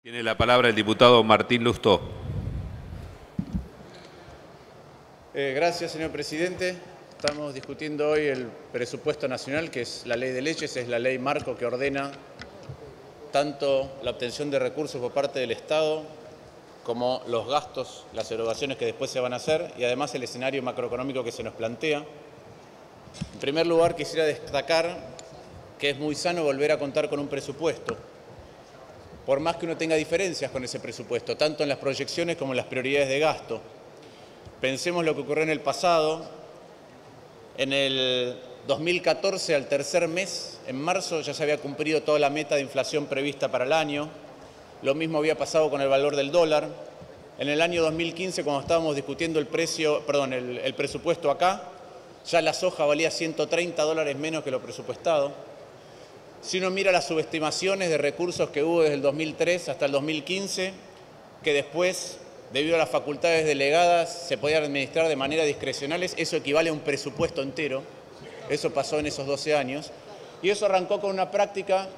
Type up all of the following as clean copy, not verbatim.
Tiene la palabra el diputado Martín Lustó. Gracias, señor presidente. Estamos discutiendo hoy el presupuesto nacional, que es la ley de leyes, es la ley marco que ordena tanto la obtención de recursos por parte del Estado como los gastos, las erogaciones que después se van a hacer y además el escenario macroeconómico que se nos plantea. En primer lugar, quisiera destacar que es muy sano volver a contar con un presupuesto, por más que uno tenga diferencias con ese presupuesto, tanto en las proyecciones como en las prioridades de gasto. Pensemos lo que ocurrió en el pasado. En el 2014, al tercer mes, en marzo, ya se había cumplido toda la meta de inflación prevista para el año. Lo mismo había pasado con el valor del dólar. En el año 2015, cuando estábamos discutiendo el presupuesto acá, ya la soja valía $130 menos que lo presupuestado. Si uno mira las subestimaciones de recursos que hubo desde el 2003 hasta el 2015, que después, debido a las facultades delegadas, se podían administrar de manera discrecional, eso equivale a un presupuesto entero. Eso pasó en esos 12 años. Y eso arrancó con una práctica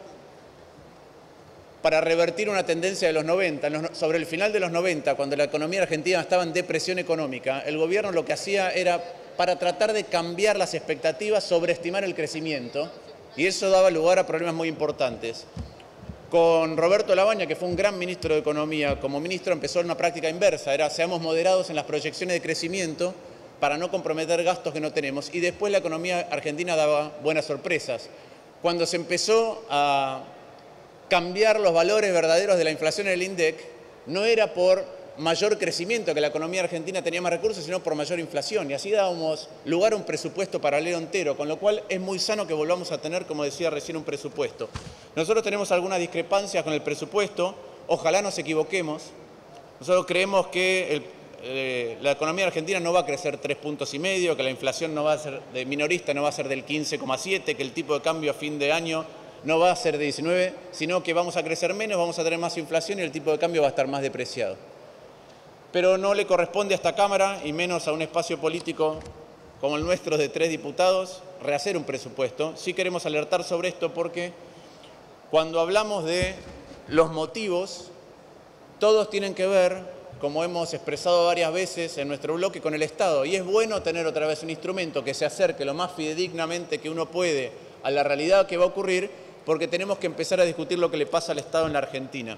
para revertir una tendencia de los 90. Sobre el final de los 90, cuando la economía argentina estaba en depresión económica, el gobierno lo que hacía era, para tratar de cambiar las expectativas, sobreestimar el crecimiento, y eso daba lugar a problemas muy importantes. Con Roberto Labaña, que fue un gran ministro de Economía, como ministro empezó una práctica inversa, era seamos moderados en las proyecciones de crecimiento para no comprometer gastos que no tenemos, y después la economía argentina daba buenas sorpresas. Cuando se empezó a cambiar los valores verdaderos de la inflación en el INDEC, no era por mayor crecimiento, que la economía argentina tenía más recursos, sino por mayor inflación. Y así dábamos lugar a un presupuesto paralelo entero, con lo cual es muy sano que volvamos a tener, como decía recién, un presupuesto. Nosotros tenemos algunas discrepancias con el presupuesto, ojalá nos equivoquemos. Nosotros creemos que la economía argentina no va a crecer 3,5 puntos, que la inflación no va a ser minorista, no va a ser del 15,7, que el tipo de cambio a fin de año no va a ser de 19, sino que vamos a crecer menos, vamos a tener más inflación y el tipo de cambio va a estar más depreciado. Pero no le corresponde a esta Cámara, y menos a un espacio político como el nuestro de 3 diputados, rehacer un presupuesto. Sí queremos alertar sobre esto porque cuando hablamos de los motivos, todos tienen que ver, como hemos expresado varias veces en nuestro bloque, con el Estado. Y es bueno tener otra vez un instrumento que se acerque lo más fidedignamente que uno puede a la realidad que va a ocurrir, porque tenemos que empezar a discutir lo que le pasa al Estado en la Argentina.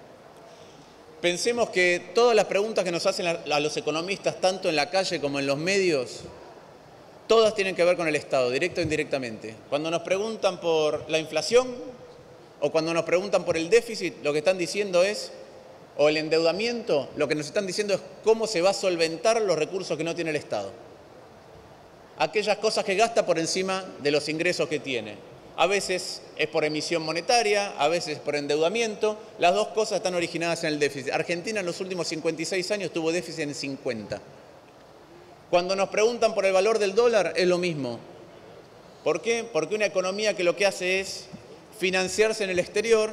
Pensemos que todas las preguntas que nos hacen a los economistas, tanto en la calle como en los medios, todas tienen que ver con el Estado, directo o indirectamente. Cuando nos preguntan por la inflación o cuando nos preguntan por el déficit, lo que están diciendo es, o el endeudamiento, lo que nos están diciendo es cómo se va a solventar los recursos que no tiene el Estado. Aquellas cosas que gasta por encima de los ingresos que tiene. A veces es por emisión monetaria, a veces por endeudamiento. Las dos cosas están originadas en el déficit. Argentina en los últimos 56 años tuvo déficit en 50. Cuando nos preguntan por el valor del dólar, es lo mismo. ¿Por qué? Porque una economía que lo que hace es financiarse en el exterior,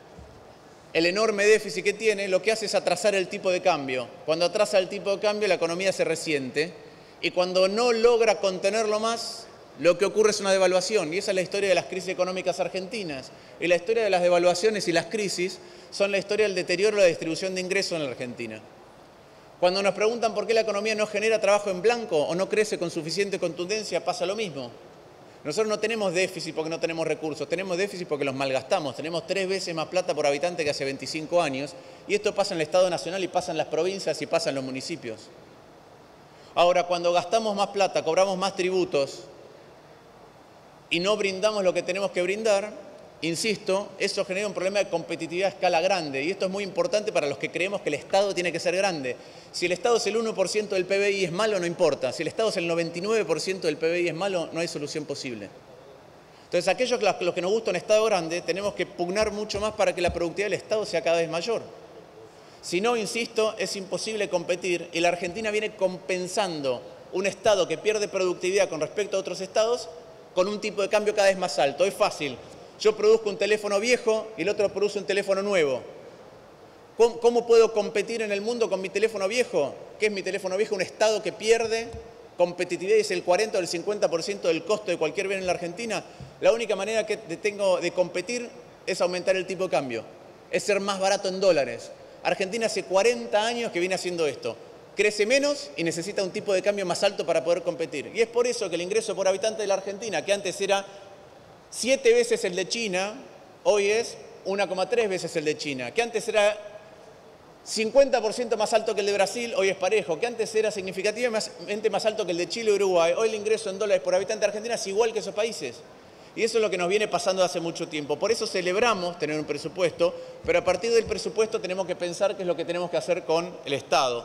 el enorme déficit que tiene, lo que hace es atrasar el tipo de cambio. Cuando atrasa el tipo de cambio, la economía se resiente. Y cuando no logra contenerlo más, lo que ocurre es una devaluación, y esa es la historia de las crisis económicas argentinas. Y la historia de las devaluaciones y las crisis son la historia del deterioro de la distribución de ingresos en la Argentina. Cuando nos preguntan por qué la economía no genera trabajo en blanco o no crece con suficiente contundencia, pasa lo mismo. Nosotros no tenemos déficit porque no tenemos recursos, tenemos déficit porque los malgastamos. Tenemos 3 veces más plata por habitante que hace 25 años, y esto pasa en el Estado Nacional y pasa en las provincias y pasa en los municipios. Ahora, cuando gastamos más plata, cobramos más tributos, y no brindamos lo que tenemos que brindar, insisto, eso genera un problema de competitividad a escala grande. Y esto es muy importante para los que creemos que el Estado tiene que ser grande. Si el Estado es el 1% del PBI y es malo, no importa. Si el Estado es el 99% del PBI y es malo, no hay solución posible. Entonces, aquellos los que nos gusta un Estado grande, tenemos que pugnar mucho más para que la productividad del Estado sea cada vez mayor. Si no, insisto, es imposible competir, y la Argentina viene compensando un Estado que pierde productividad con respecto a otros estados con un tipo de cambio cada vez más alto. Es fácil. Yo produzco un teléfono viejo y el otro produce un teléfono nuevo. ¿Cómo puedo competir en el mundo con mi teléfono viejo? ¿Qué es mi teléfono viejo? Un Estado que pierde competitividad y es el 40 o el 50% del costo de cualquier bien en la Argentina. La única manera que tengo de competir es aumentar el tipo de cambio. es ser más barato en dólares. Argentina hace 40 años que viene haciendo esto. Crece menos y necesita un tipo de cambio más alto para poder competir. Y es por eso que el ingreso por habitante de la Argentina, que antes era 7 veces el de China, hoy es 1,3 veces el de China. Que antes era 50% más alto que el de Brasil, hoy es parejo. Que antes era significativamente más alto que el de Chile y Uruguay. Hoy el ingreso en dólares por habitante de Argentina es igual que esos países. Y eso es lo que nos viene pasando hace mucho tiempo. Por eso celebramos tener un presupuesto, pero a partir del presupuesto tenemos que pensar qué es lo que tenemos que hacer con el Estado.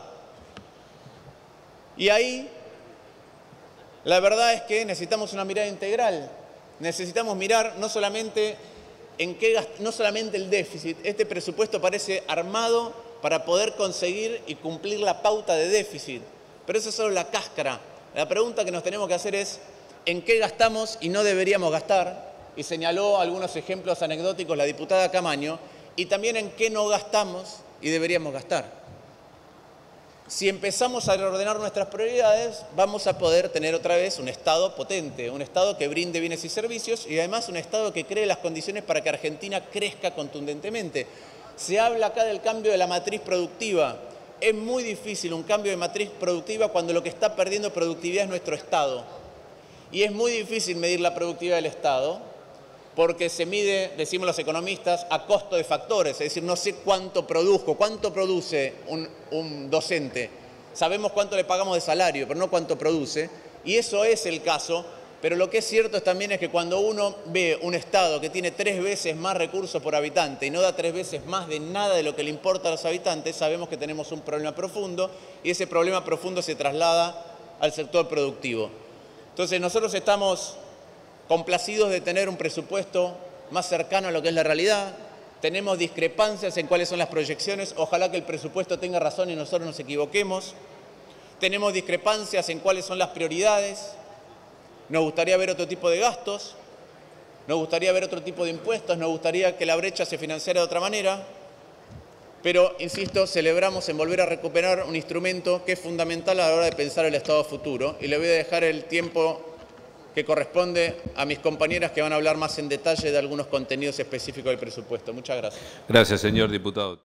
Y ahí, la verdad es que necesitamos una mirada integral. Necesitamos mirar no solamente el déficit. Este presupuesto parece armado para poder conseguir y cumplir la pauta de déficit. Pero eso es solo la cáscara. La pregunta que nos tenemos que hacer es ¿en qué gastamos y no deberíamos gastar? Y señaló algunos ejemplos anecdóticos la diputada Camaño. Y también en qué no gastamos y deberíamos gastar. Si empezamos a reordenar nuestras prioridades, vamos a poder tener otra vez un Estado potente, un Estado que brinde bienes y servicios y además un Estado que cree las condiciones para que Argentina crezca contundentemente. Se habla acá del cambio de la matriz productiva. Es muy difícil un cambio de matriz productiva cuando lo que está perdiendo productividad es nuestro Estado. Y es muy difícil medir la productividad del Estado porque se mide, decimos los economistas, a costo de factores. Es decir, no sé cuánto produzco, cuánto produce un docente. Sabemos cuánto le pagamos de salario, pero no cuánto produce. Y eso es el caso. Pero lo que es cierto también es que cuando uno ve un Estado que tiene 3 veces más recursos por habitante y no da 3 veces más de nada de lo que le importa a los habitantes, sabemos que tenemos un problema profundo y ese problema profundo se traslada al sector productivo. Entonces nosotros estamos complacidos de tener un presupuesto más cercano a lo que es la realidad. Tenemos discrepancias en cuáles son las proyecciones. Ojalá que el presupuesto tenga razón y nosotros nos equivoquemos. Tenemos discrepancias en cuáles son las prioridades. Nos gustaría ver otro tipo de gastos. Nos gustaría ver otro tipo de impuestos. Nos gustaría que la brecha se financiara de otra manera. Pero, insisto, celebramos en volver a recuperar un instrumento que es fundamental a la hora de pensar el Estado futuro. Y le voy a dejar el tiempo que corresponde a mis compañeras que van a hablar más en detalle de algunos contenidos específicos del presupuesto. Muchas gracias. Gracias, señor diputado.